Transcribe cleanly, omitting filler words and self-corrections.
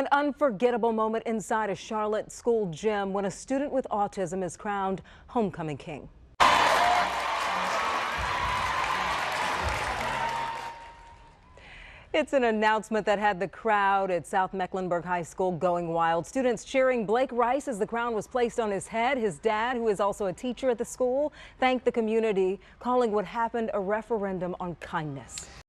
An unforgettable moment inside a Charlotte school gym when a student with autism is crowned homecoming king. It's an announcement that had the crowd at South Mecklenburg High School going wild. Students cheering Blake Rice as the crown was placed on his head. His dad, who is also a teacher at the school, thanked the community, calling what happened a referendum on kindness.